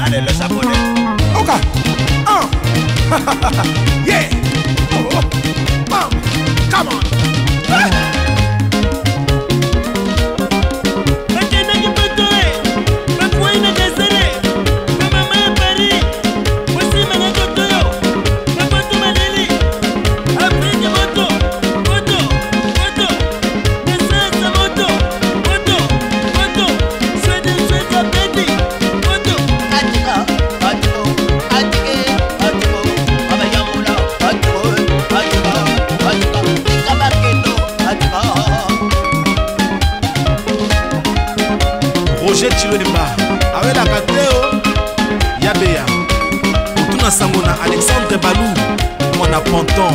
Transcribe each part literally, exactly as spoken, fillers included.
Allez, le japonais. Ok. Un. Yeah. Oh. Bam. Come on. Ah. Roger Chilonemba avec la Kateo Yabeya Otuna Sangona Alexandre Balou Mwana Ponton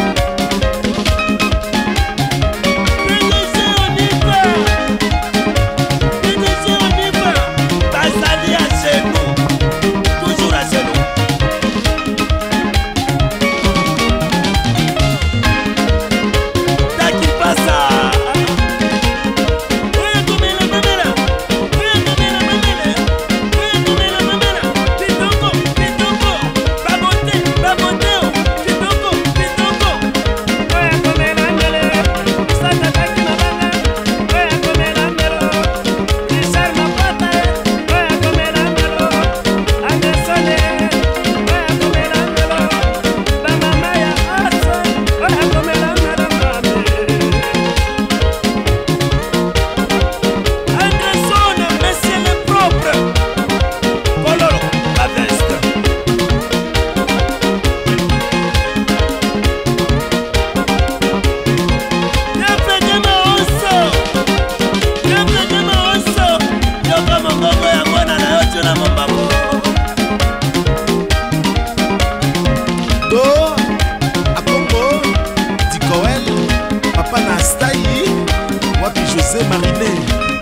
José Mariné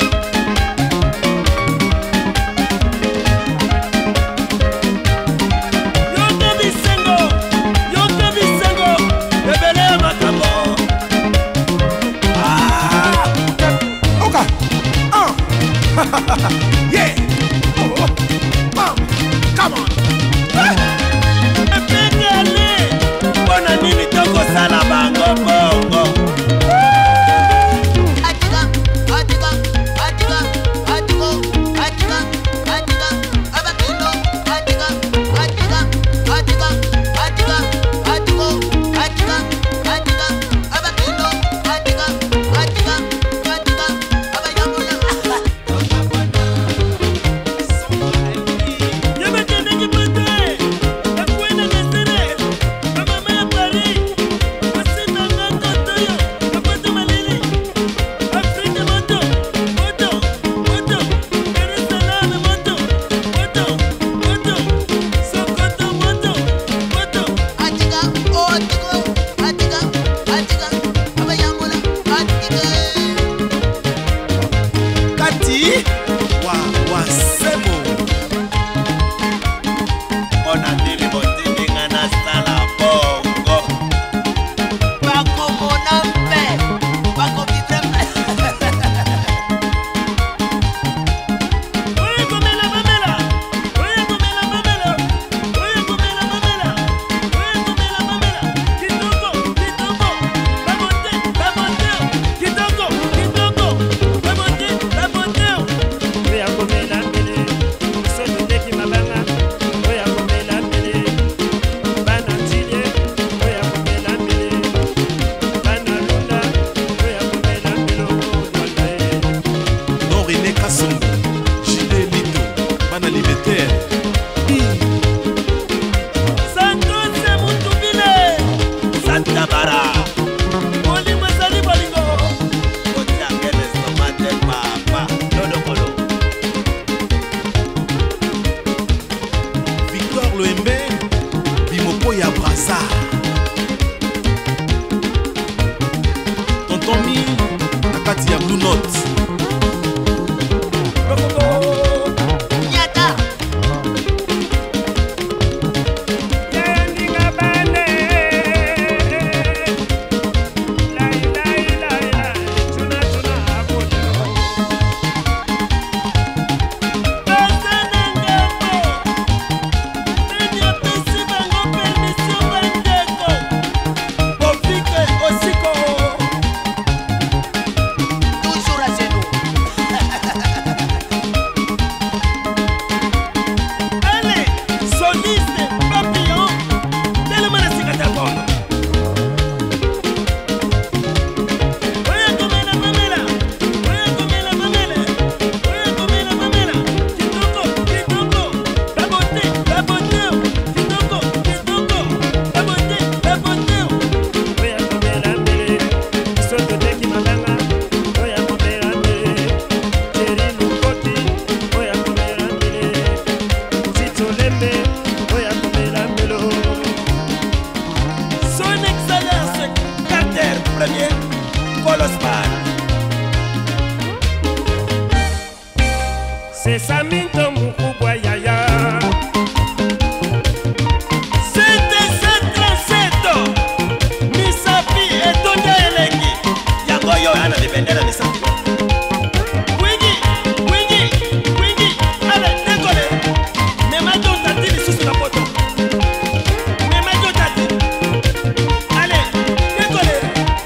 yeah. Oh. Bam. Come on. Bona nini toko sala bango bongo. Sesa minto mukubwa yaya Sete setra seto Misapi etonde elengi Yango yo ana bibendela misapi Wingi, wingi, wingi Ale, nekole Memajo tati lisusu na poto Memajo tati Ale, nekole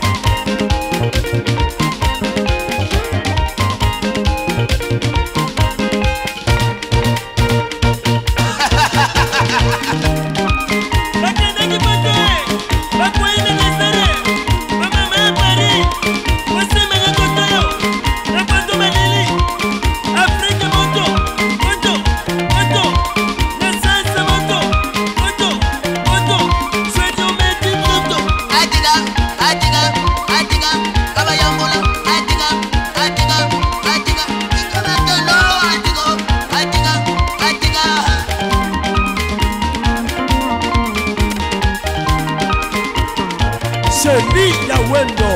Celui d'Awendo,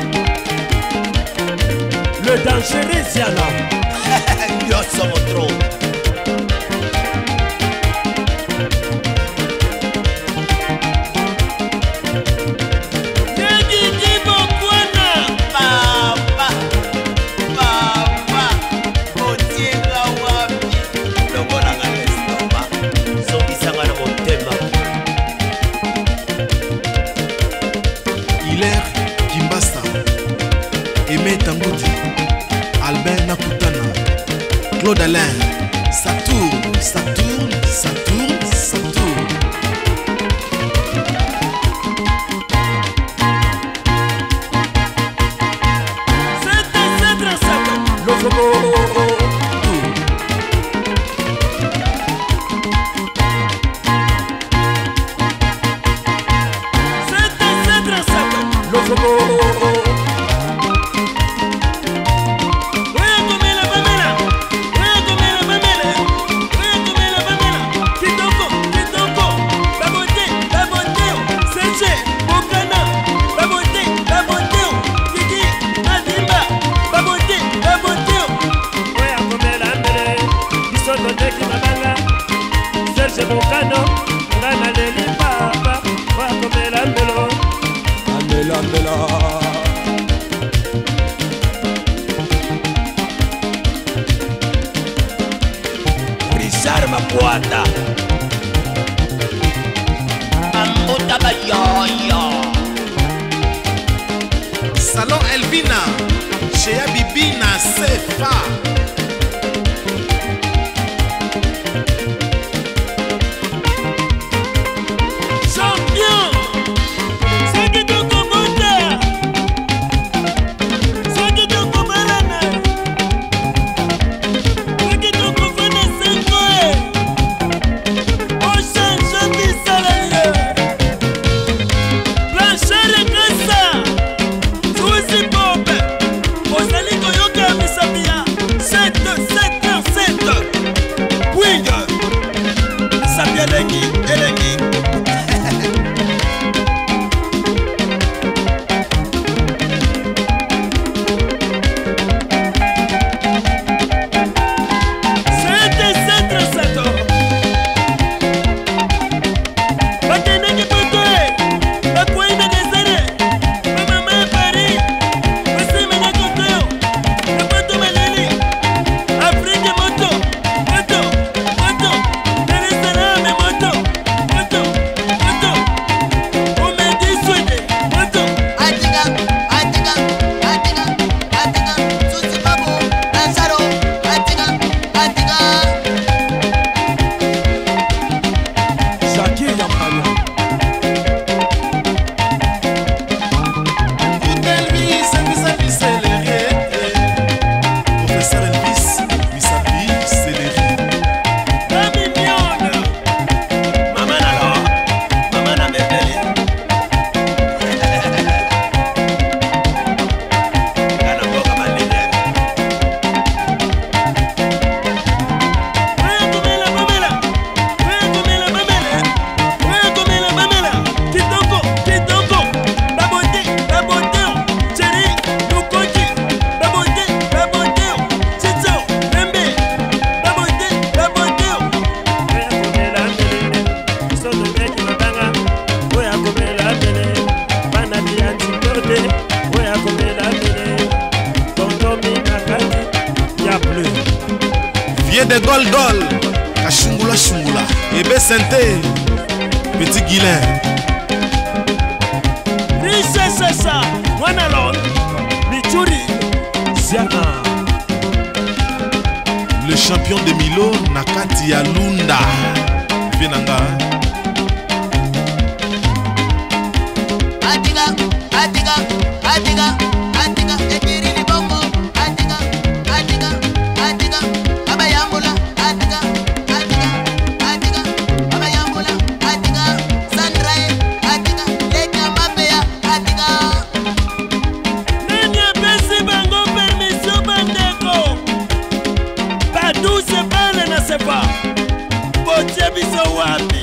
le dangereux Ziana. Yo somos trop. Albert Nakutana, Claude Alain, ça tourne, ça tourne, ça tourne, ça tourne. C'était, c'était, c'était, le football. C'était, c'était, c'était, le football. Bocano, gana leli papa, wa komela melo, amela mela. Richard Mapuata, Amota Bayoyo, Salon Elvina, chez Abibina Sefa. de Gol Gol Kashungula Shungula Ebe Sente Petit Guilin Riche Sessa Wanalon Michuri Ziana. Le champion de Milo Nakati Alunda Venanga Atiga, Atiga, Atiga, Atiga, Ekiri Libongo, Atiga, Atiga, Atiga, Abayambula, Atiga, Atiga, Atiga, Abayambula, Atiga, Sandrae, Atiga, Leka Mapea, Atiga. Nenya Besi Bango Permission Bandeko Badou se parle na sepa Boche biso wapi